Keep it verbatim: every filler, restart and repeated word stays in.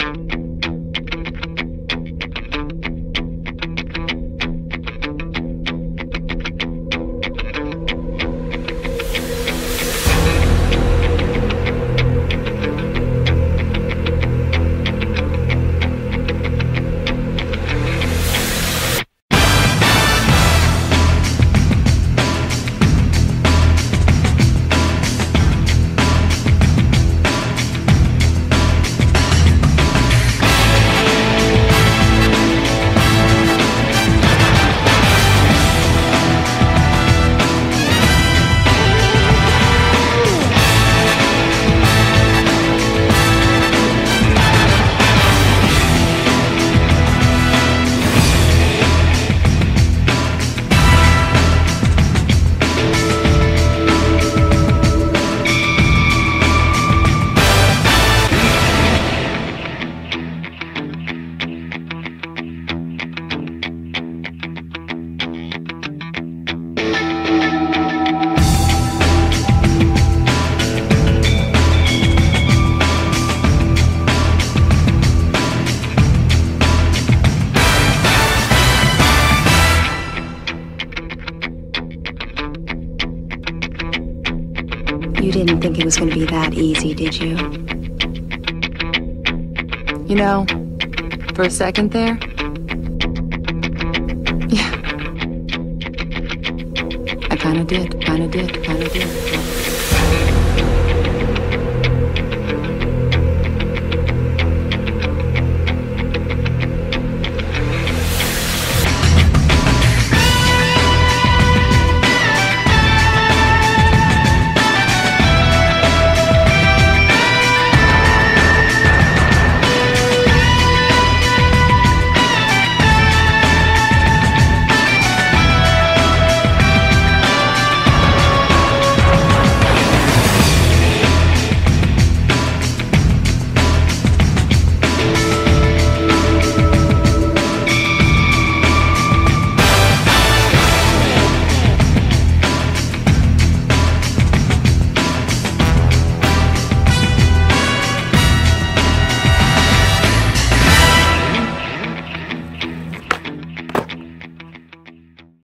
You didn't think it was going to be that easy, did you? You know, for a second there, yeah, I kinda did, kinda did, kinda did.